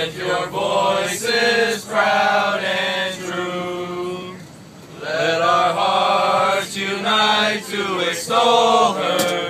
With your voices proud and true, let our hearts unite to extol her.